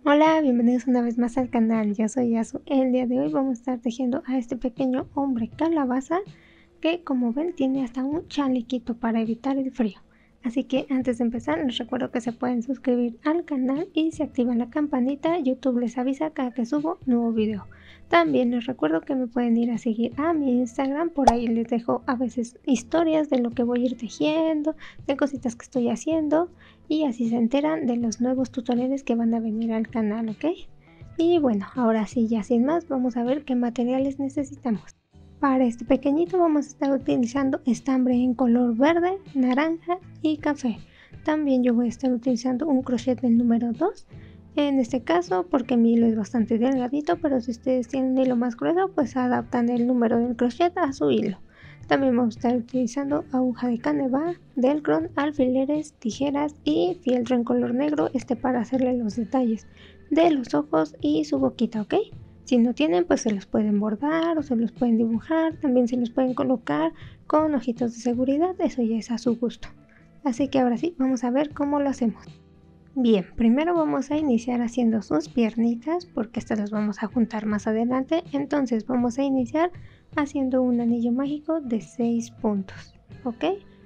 Hola, bienvenidos una vez más al canal, yo soy Yasu. El día de hoy vamos a estar tejiendo a este pequeño hombre calabaza que, como ven, tiene hasta un chalequito para evitar el frío. Así que antes de empezar les recuerdo que se pueden suscribir al canal y si activan la campanita YouTube les avisa cada que subo nuevo video. También les recuerdo que me pueden ir a seguir a mi Instagram, por ahí les dejo a veces historias de lo que voy a ir tejiendo, de cositas que estoy haciendo y así se enteran de los nuevos tutoriales que van a venir al canal, ¿ok? Y bueno, ahora sí, ya sin más, vamos a ver qué materiales necesitamos. Para este pequeñito vamos a estar utilizando estambre en color verde, naranja y café. También yo voy a estar utilizando un crochet del número 2. En este caso, porque mi hilo es bastante delgadito, pero si ustedes tienen un hilo más grueso, pues adaptan el número del crochet a su hilo. También vamos a estar utilizando aguja de caneva, velcro, alfileres, tijeras y fieltro en color negro, para hacerle los detalles de los ojos y su boquita, ¿ok? Si no tienen, pues se los pueden bordar o se los pueden dibujar, también se los pueden colocar con ojitos de seguridad, eso ya es a su gusto. Así que ahora sí, vamos a ver cómo lo hacemos. Bien, primero vamos a iniciar haciendo sus piernitas porque estas las vamos a juntar más adelante. Entonces vamos a iniciar haciendo un anillo mágico de 6 puntos, ¿ok?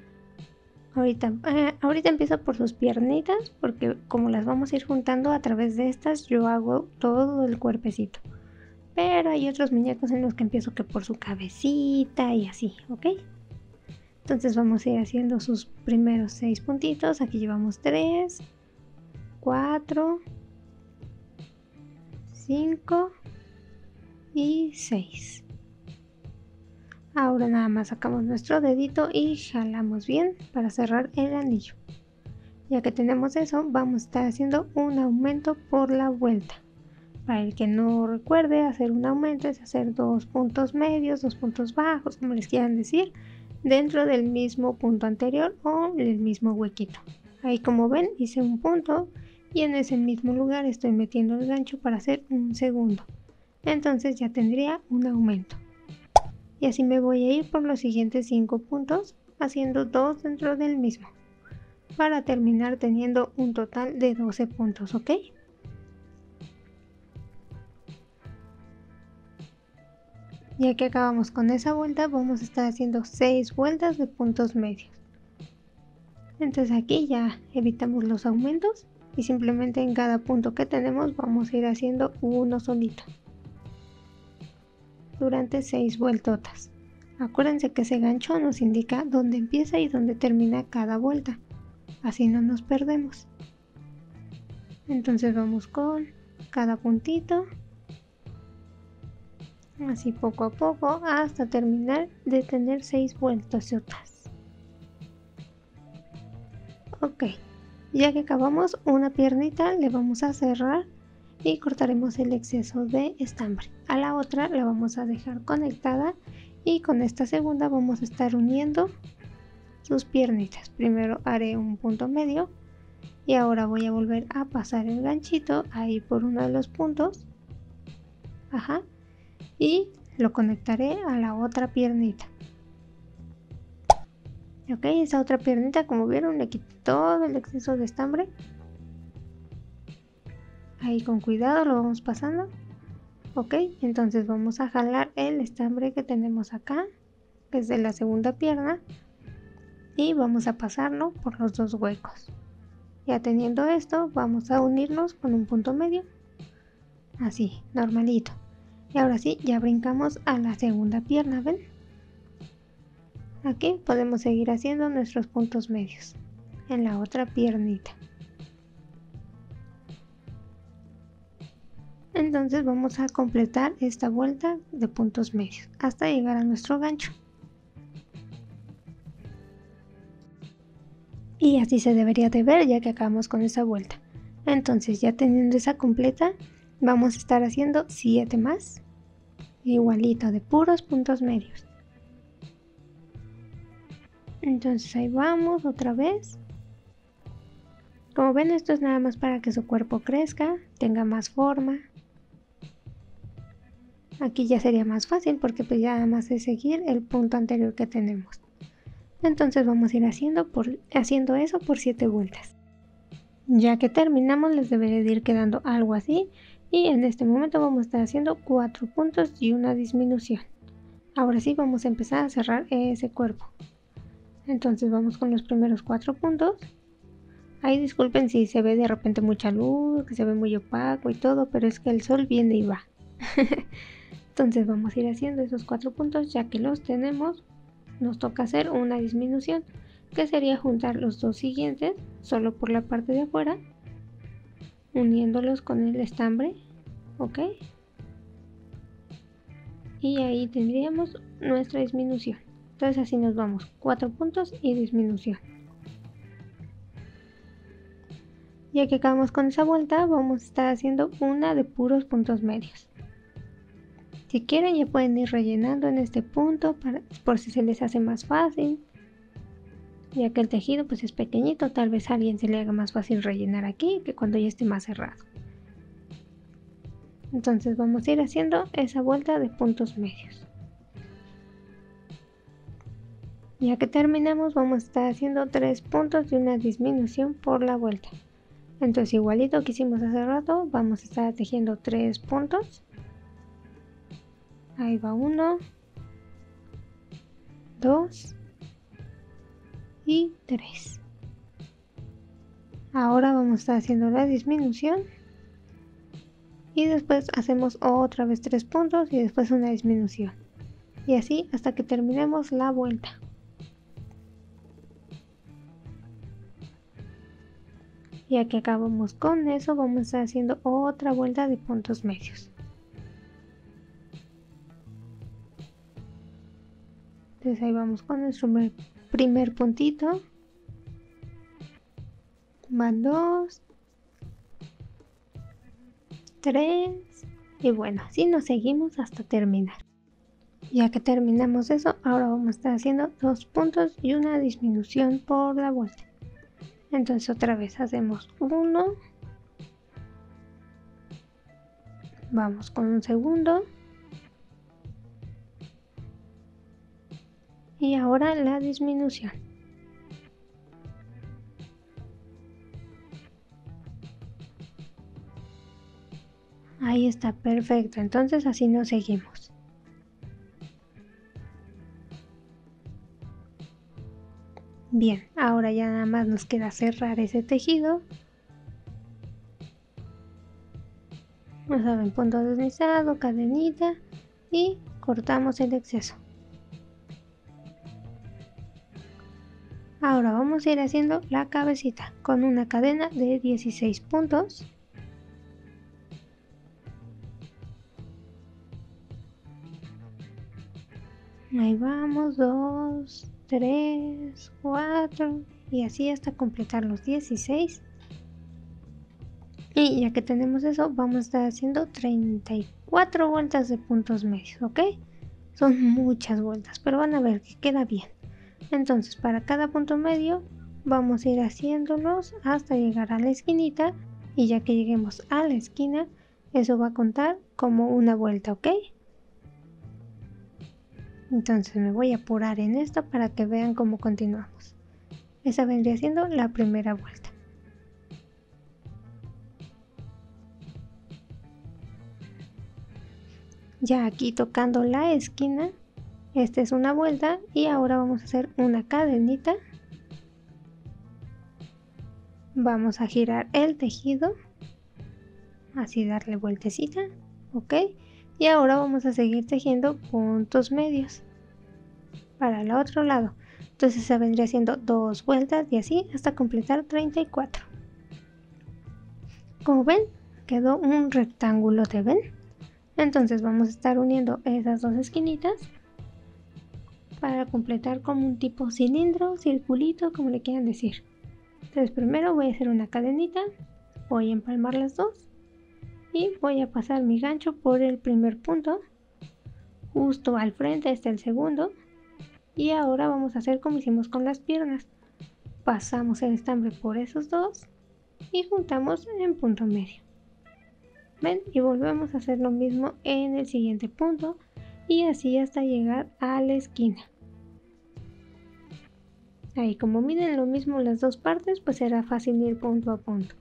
Ahorita empiezo por sus piernitas porque como las vamos a ir juntando a través de estas, yo hago todo el cuerpecito. Pero hay otros muñecos en los que empiezo que por su cabecita y así, ¿ok? Entonces vamos a ir haciendo sus primeros 6 puntitos. Aquí llevamos 3, 4, 5 y 6. Ahora nada más sacamos nuestro dedito y jalamos bien para cerrar el anillo. Ya que tenemos eso, vamos a estar haciendo un aumento por la vuelta. Para el que no recuerde, hacer un aumento es hacer 2 puntos medios, 2 puntos bajos, como les quieran decir, dentro del mismo punto anterior o el mismo huequito. Ahí, como ven, hice un punto y en ese mismo lugar estoy metiendo el gancho para hacer un segundo. Entonces ya tendría un aumento. Y así me voy a ir por los siguientes 5 puntos, haciendo 2 dentro del mismo, para terminar teniendo un total de 12 puntos, ¿ok? Ya que acabamos con esa vuelta, vamos a estar haciendo 6 vueltas de puntos medios. Entonces aquí ya evitamos los aumentos y simplemente en cada punto que tenemos vamos a ir haciendo uno solito durante 6 vueltotas. Acuérdense que ese gancho nos indica dónde empieza y dónde termina cada vuelta, así no nos perdemos. Entonces vamos con cada puntito, así poco a poco hasta terminar de tener 6 vueltotas. Ok, ya que acabamos una piernita le vamos a cerrar y cortaremos el exceso de estambre. A la otra la vamos a dejar conectada y con esta segunda vamos a estar uniendo sus piernitas. Primero haré un punto medio y ahora voy a volver a pasar el ganchito ahí por uno de los puntos, y lo conectaré a la otra piernita. Ok, esa otra piernita, como vieron, le quité todo el exceso de estambre. Ahí con cuidado lo vamos pasando. Ok, entonces vamos a jalar el estambre que tenemos acá, que es de la segunda pierna, y vamos a pasarlo por los dos huecos. Ya teniendo esto, vamos a unirnos con un punto medio, así, normalito. Y ahora sí, ya brincamos a la segunda pierna, ¿ven? Aquí podemos seguir haciendo nuestros puntos medios en la otra piernita. Entonces vamos a completar esta vuelta de puntos medios hasta llegar a nuestro gancho. Y así se debería de ver ya que acabamos con esa vuelta. Entonces ya teniendo esa completa, vamos a estar haciendo 7 más, igualito de puros puntos medios. Entonces ahí vamos otra vez. Como ven, esto es nada más para que su cuerpo crezca, tenga más forma. Aquí ya sería más fácil porque pues ya nada más es seguir el punto anterior que tenemos. Entonces vamos a ir haciendo eso por 7 vueltas. Ya que terminamos, les debería de ir quedando algo así, y en este momento vamos a estar haciendo 4 puntos y una disminución. Ahora sí vamos a empezar a cerrar ese cuerpo. Entonces vamos con los primeros 4 puntos. Ahí disculpen si se ve de repente mucha luz, que se ve muy opaco y todo, pero es que el sol viene y va. Entonces vamos a ir haciendo esos 4 puntos. Ya que los tenemos, nos toca hacer una disminución, que sería juntar los dos siguientes solo por la parte de afuera, uniéndolos con el estambre, ok, y ahí tendríamos nuestra disminución. Entonces así nos vamos, 4 puntos y disminución. Ya que acabamos con esa vuelta, vamos a estar haciendo una de puros puntos medios. Si quieren ya pueden ir rellenando en este punto por si se les hace más fácil, ya que el tejido pues es pequeñito, tal vez a alguien se le haga más fácil rellenar aquí que cuando ya esté más cerrado. Entonces vamos a ir haciendo esa vuelta de puntos medios. Ya que terminamos, vamos a estar haciendo 3 puntos y una disminución por la vuelta. Entonces igualito que hicimos hace rato, vamos a estar tejiendo 3 puntos. Ahí va 1, 2 y 3. Ahora vamos a estar haciendo la disminución y después hacemos otra vez 3 puntos y después una disminución, y así hasta que terminemos la vuelta. Ya que acabamos con eso, vamos a estar haciendo otra vuelta de puntos medios. Entonces ahí vamos con nuestro primer puntito. Van 2, 3 y bueno, así nos seguimos hasta terminar. Ya que terminamos eso, ahora vamos a estar haciendo 2 puntos y una disminución por la vuelta. Entonces otra vez hacemos 1, vamos con un segundo y ahora la disminución. Ahí está, perfecto. Entonces así nos seguimos. Bien, ahora ya nada más nos queda cerrar ese tejido. Ya saben, punto deslizado, cadenita y cortamos el exceso. Ahora vamos a ir haciendo la cabecita con una cadena de 16 puntos. Ahí vamos, 2, 3, 4 y así hasta completar los 16. Y ya que tenemos eso, vamos a estar haciendo 34 vueltas de puntos medios, ¿ok? Son muchas vueltas, pero van a ver que queda bien. Entonces para cada punto medio vamos a ir haciéndolos hasta llegar a la esquinita, y ya que lleguemos a la esquina, eso va a contar como una vuelta, ¿ok? Entonces me voy a apurar en esto para que vean cómo continuamos. Esa vendría siendo la primera vuelta. Ya aquí tocando la esquina, esta es una vuelta y ahora vamos a hacer una cadenita. Vamos a girar el tejido, así darle vueltecita, ok. Y ahora vamos a seguir tejiendo puntos medios para el otro lado. Entonces se vendría haciendo 2 vueltas y así hasta completar 34. Como ven, quedó un rectángulo, ¿te ven? Entonces vamos a estar uniendo esas dos esquinitas para completar como un tipo cilindro, circulito, como le quieran decir. Entonces primero voy a hacer una cadenita, voy a empalmar las dos y voy a pasar mi gancho por el primer punto. Justo al frente está el segundo. Y ahora vamos a hacer como hicimos con las piernas. Pasamos el estambre por esos dos y juntamos en punto medio. ¿Ven? Y volvemos a hacer lo mismo en el siguiente punto y así hasta llegar a la esquina. Ahí como miden lo mismo las dos partes, pues será fácil ir punto a punto.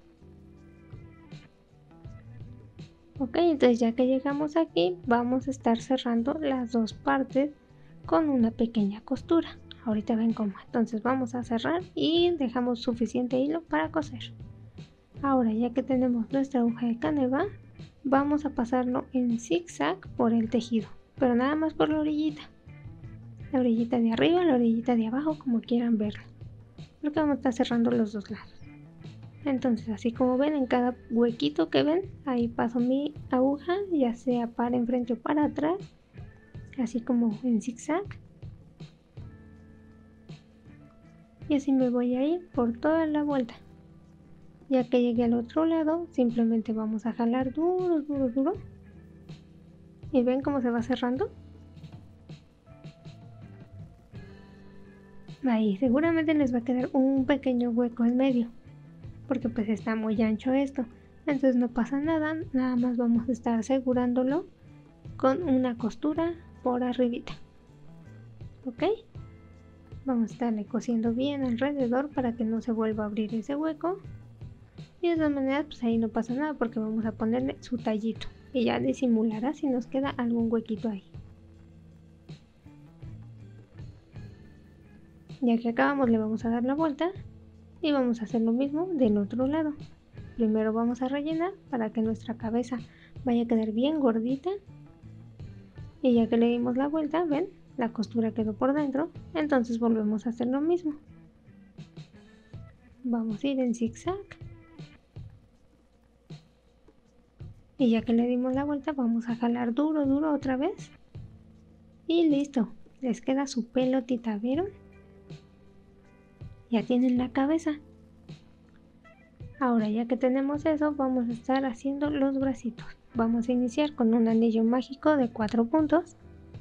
Ok, entonces ya que llegamos aquí, vamos a estar cerrando las dos partes con una pequeña costura. Ahorita ven cómo. Entonces vamos a cerrar y dejamos suficiente hilo para coser. Ahora ya que tenemos nuestra aguja de caneva, vamos a pasarlo en zigzag por el tejido, pero nada más por la orillita de arriba, la orillita de abajo, como quieran verlo, porque vamos a estar cerrando los dos lados. Entonces así como ven, en cada huequito que ven, ahí paso mi aguja, ya sea para enfrente o para atrás, así como en zigzag, y así me voy a ir por toda la vuelta. Ya que llegué al otro lado, simplemente vamos a jalar duro, duro, duro, y ven cómo se va cerrando. Ahí seguramente les va a quedar un pequeño hueco en medio, porque pues está muy ancho esto. Entonces no pasa nada, nada más vamos a estar asegurándolo con una costura por arribita. Ok, vamos a estarle cosiendo bien alrededor para que no se vuelva a abrir ese hueco. Y de todas maneras pues ahí no pasa nada, porque vamos a ponerle su tallito y ya disimulará si nos queda algún huequito ahí. Ya que acabamos, le vamos a dar la vuelta y vamos a hacer lo mismo del otro lado. Primero vamos a rellenar para que nuestra cabeza vaya a quedar bien gordita, y ya que le dimos la vuelta, ven, la costura quedó por dentro. Entonces volvemos a hacer lo mismo. Vamos a ir en zigzag, y ya que le dimos la vuelta vamos a jalar duro, duro otra vez, y listo, les queda su pelotita, ¿vieron? Ya tienen la cabeza. Ahora ya que tenemos eso, vamos a estar haciendo los bracitos. Vamos a iniciar con un anillo mágico de 4 puntos.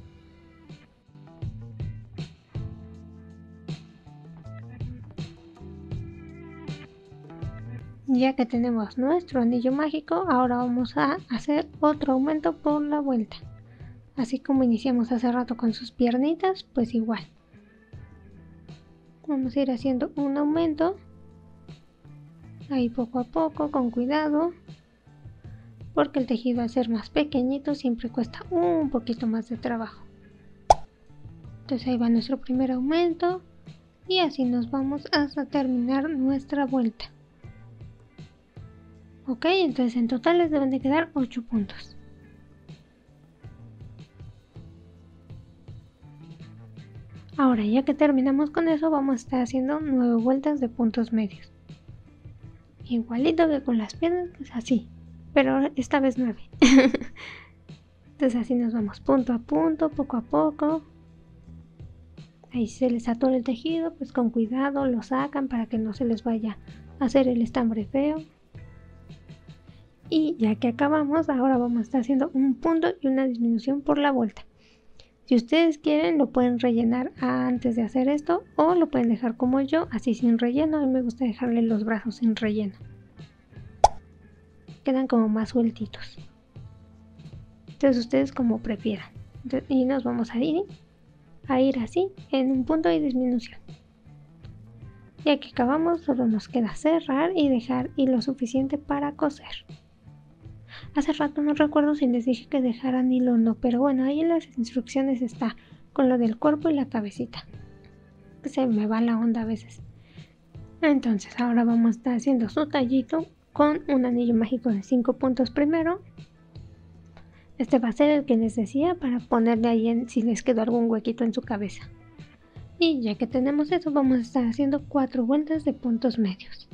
Ya que tenemos nuestro anillo mágico, ahora vamos a hacer otro aumento por la vuelta. Así como iniciamos hace rato con sus piernitas, pues igual. Vamos a ir haciendo un aumento. Ahí poco a poco, con cuidado. Porque el tejido al ser más pequeñito siempre cuesta un poquito más de trabajo. Entonces ahí va nuestro primer aumento. Y así nos vamos hasta terminar nuestra vuelta. Ok, entonces en total les deben de quedar 8 puntos. Ahora ya que terminamos con eso, vamos a estar haciendo 9 vueltas de puntos medios. Igualito que con las piernas, pues así, pero esta vez 9. Entonces así nos vamos punto a punto, poco a poco. Ahí se les atora el tejido, pues con cuidado lo sacan para que no se les vaya a hacer el estambre feo. Y ya que acabamos, ahora vamos a estar haciendo un punto y una disminución por la vuelta. Si ustedes quieren, lo pueden rellenar antes de hacer esto, o lo pueden dejar como yo, así sin relleno. A mí me gusta dejarle los brazos sin relleno. Quedan como más sueltitos. Entonces ustedes como prefieran. Y nos vamos a ir así, en un punto y disminución. Ya que acabamos, solo nos queda cerrar y dejar hilo suficiente para coser. Hace rato no recuerdo si les dije que dejaran hilo o no, pero bueno, ahí en las instrucciones está con lo del cuerpo y la cabecita. Se me va la onda a veces. Entonces ahora vamos a estar haciendo su tallito con un anillo mágico de 5 puntos primero. Este va a ser el que les decía para ponerle ahí si les quedó algún huequito en su cabeza. Y ya que tenemos eso, vamos a estar haciendo 4 vueltas de puntos medios.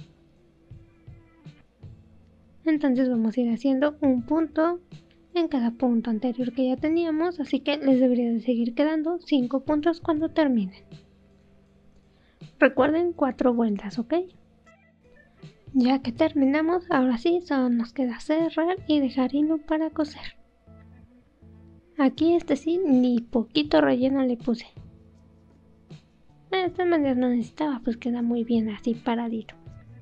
Entonces vamos a ir haciendo un punto en cada punto anterior que ya teníamos, así que les debería de seguir quedando 5 puntos cuando terminen. Recuerden 4 vueltas, ¿ok? Ya que terminamos, ahora sí, solo nos queda cerrar y dejar hilo para coser. Aquí sí, ni poquito relleno le puse. De esta manera no necesitaba, pues queda muy bien así paradito.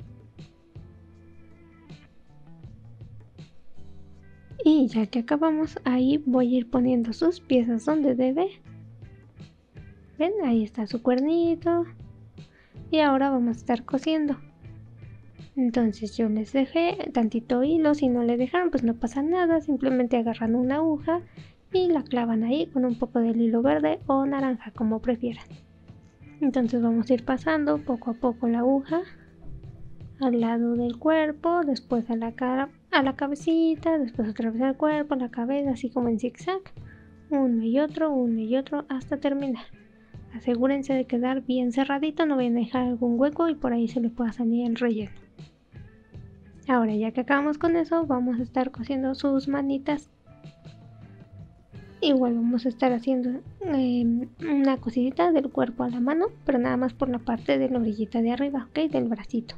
Y ya que acabamos, ahí voy a ir poniendo sus piezas donde debe. ¿Ven? Ahí está su cuernito. y ahora vamos a estar cosiendo. Entonces yo les dejé tantito hilo, si no le dejaron pues no pasa nada, simplemente agarran una aguja y la clavan ahí con un poco del hilo verde o naranja, como prefieran. Entonces vamos a ir pasando poco a poco la aguja al lado del cuerpo, después a la cara, a la cabecita, después otra vez al cuerpo, a la cabeza, así como en zigzag, uno y otro hasta terminar. Asegúrense de quedar bien cerradito, no vayan a dejar algún hueco y por ahí se le pueda salir el relleno. Ahora ya que acabamos con eso, vamos a estar cosiendo sus manitas. Igual vamos a estar haciendo una cosita del cuerpo a la mano, pero nada más por la parte de la orillita de arriba, ok, del bracito.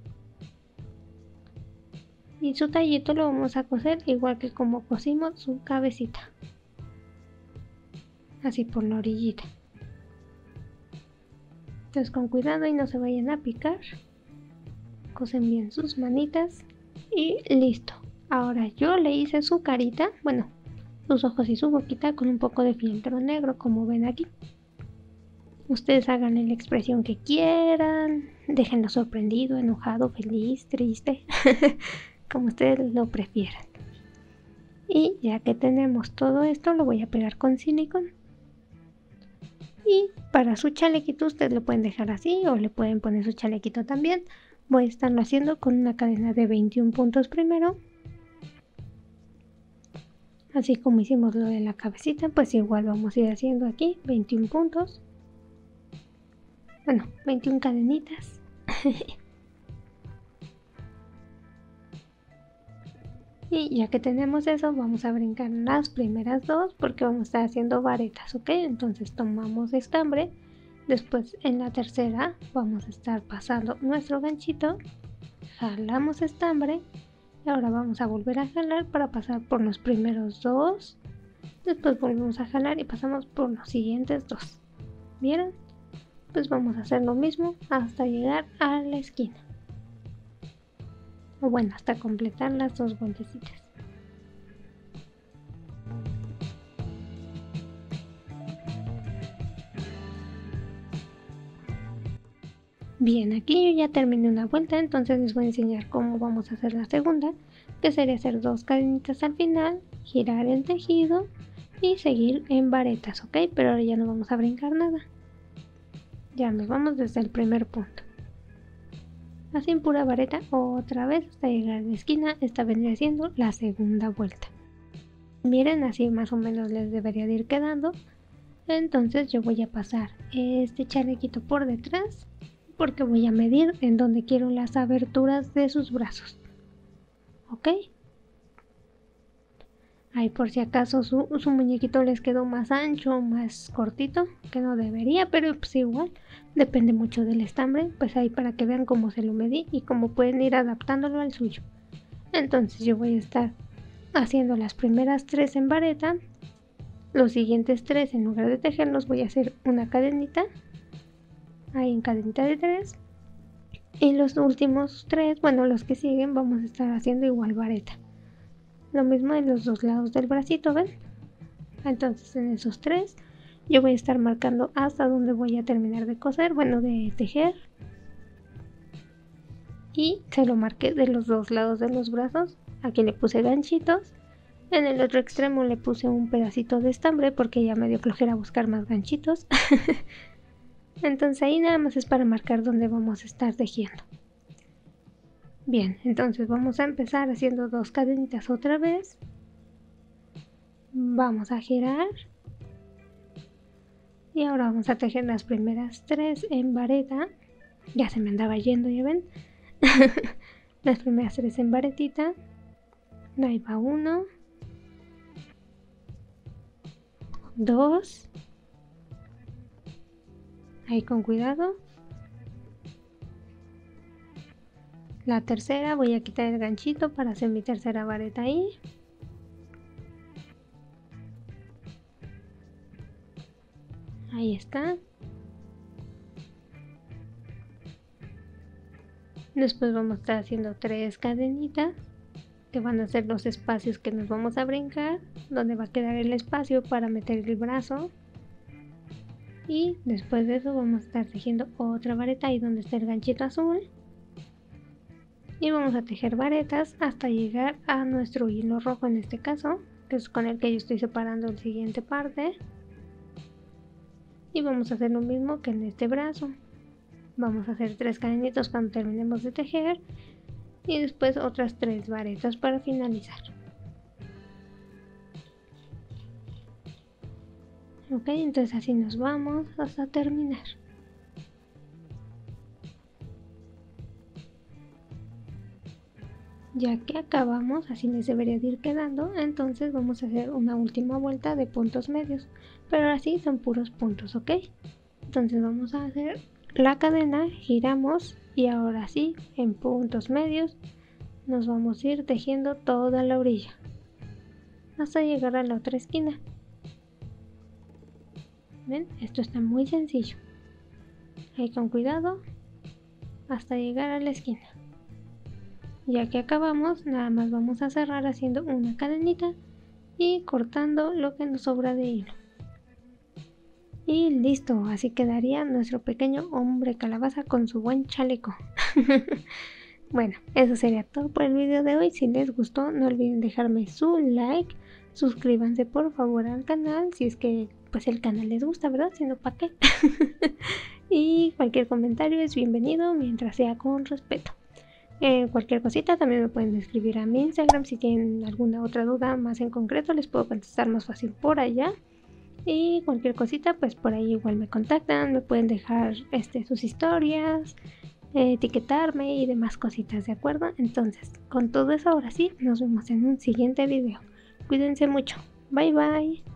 Y su tallito lo vamos a coser igual que como cosimos su cabecita, así por la orillita. Entonces con cuidado y no se vayan a picar, cosen bien sus manitas y listo. Ahora yo le hice su carita, bueno, sus ojos y su boquita con un poco de fieltro negro, como ven aquí. Ustedes háganle la expresión que quieran, déjenlo sorprendido, enojado, feliz, triste, como ustedes lo prefieran. Y ya que tenemos todo esto, lo voy a pegar con silicón. Y para su chalequito ustedes lo pueden dejar así o le pueden poner su chalequito también. Voy a estarlo haciendo con una cadena de 21 puntos primero. Así como hicimos lo de la cabecita, pues igual vamos a ir haciendo aquí 21 puntos. Bueno, 21 cadenitas. Y ya que tenemos eso, vamos a brincar las primeras dos porque vamos a estar haciendo varetas, ¿ok? Entonces tomamos estambre, después en la tercera vamos a estar pasando nuestro ganchito, jalamos estambre y ahora vamos a volver a jalar para pasar por los primeros dos, después volvemos a jalar y pasamos por los siguientes dos. ¿Vieron? Pues vamos a hacer lo mismo hasta llegar a la esquina. O bueno, hasta completar las dos vueltecitas. Bien, aquí yo ya terminé una vuelta, entonces les voy a enseñar cómo vamos a hacer la segunda, que sería hacer dos cadenitas al final, girar el tejido y seguir en varetas, ¿ok? Pero ahora ya no vamos a brincar nada. Ya nos vamos desde el primer punto. Así en pura vareta otra vez hasta llegar a la esquina. Esta vendría siendo la segunda vuelta. Miren, así más o menos les debería de ir quedando. Entonces yo voy a pasar este chalequito por detrás porque voy a medir en donde quiero las aberturas de sus brazos. ¿Ok? Ahí por si acaso su muñequito les quedó más ancho, más cortito, que no debería, pero pues igual depende mucho del estambre, pues ahí para que vean cómo se lo medí y cómo pueden ir adaptándolo al suyo. Entonces yo voy a estar haciendo las primeras 3 en vareta, los siguientes 3 en lugar de tejerlos voy a hacer una cadenita, ahí en cadenita de 3, y los últimos 3, bueno los que siguen vamos a estar haciendo igual vareta. Lo mismo en los dos lados del bracito, ¿ven? Entonces en esos 3 yo voy a estar marcando hasta donde voy a terminar de coser, bueno, de tejer. Y se lo marqué de los dos lados de los brazos. Aquí le puse ganchitos. En el otro extremo le puse un pedacito de estambre porque ya me dio flojera buscar más ganchitos. Entonces ahí nada más es para marcar donde vamos a estar tejiendo. Bien, entonces vamos a empezar haciendo 2 cadenitas otra vez. Vamos a girar. Y ahora vamos a tejer las primeras 3 en vareta. Ya se me andaba yendo, ya ven. Las primeras 3 en varetita. Ahí va 1, 2. Ahí con cuidado. La tercera voy a quitar el ganchito para hacer mi tercera vareta ahí. Ahí está. Después vamos a estar haciendo 3 cadenitas que van a ser los espacios que nos vamos a brincar, donde va a quedar el espacio para meter el brazo. Y después de eso vamos a estar tejiendo otra vareta ahí donde está el ganchito azul. Y vamos a tejer varetas hasta llegar a nuestro hilo rojo en este caso, que es con el que yo estoy separando la siguiente parte. Y vamos a hacer lo mismo que en este brazo. Vamos a hacer 3 cadenitos cuando terminemos de tejer y después otras 3 varetas para finalizar. Ok, entonces así nos vamos hasta terminar. Ya que acabamos, así les debería de ir quedando, entonces vamos a hacer una última vuelta de puntos medios, pero así son puros puntos, ¿ok? Entonces vamos a hacer la cadena, giramos y ahora sí, en puntos medios, nos vamos a ir tejiendo toda la orilla hasta llegar a la otra esquina. ¿Ven? Esto está muy sencillo. Ahí con cuidado hasta llegar a la esquina. Ya que acabamos, nada más vamos a cerrar haciendo una cadenita y cortando lo que nos sobra de hilo. Y listo, así quedaría nuestro pequeño hombre calabaza con su buen chaleco. Bueno, eso sería todo por el video de hoy. Si les gustó, no olviden dejarme su like. Suscríbanse por favor al canal, si es que pues el canal les gusta, ¿verdad? Si no, ¿para qué? Y cualquier comentario es bienvenido mientras sea con respeto. Cualquier cosita también me pueden escribir a mi Instagram. Si tienen alguna otra duda más en concreto, les puedo contestar más fácil por allá. Y cualquier cosita, pues por ahí igual me contactan, me pueden dejar sus historias, etiquetarme y demás cositas, ¿de acuerdo? Entonces, con todo eso, ahora sí, nos vemos en un siguiente video. Cuídense mucho. Bye bye.